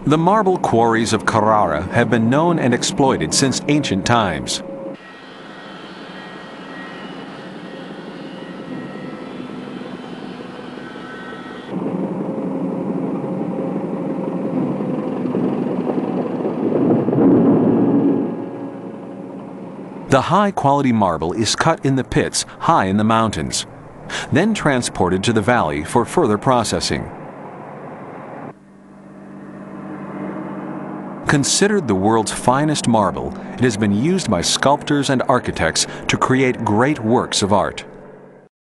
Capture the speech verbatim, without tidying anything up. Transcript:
The marble quarries of Carrara have been known and exploited since ancient times. The high-quality marble is cut in the pits high in the mountains, then transported to the valley for further processing. Considered the world's finest marble, it has been used by sculptors and architects to create great works of art.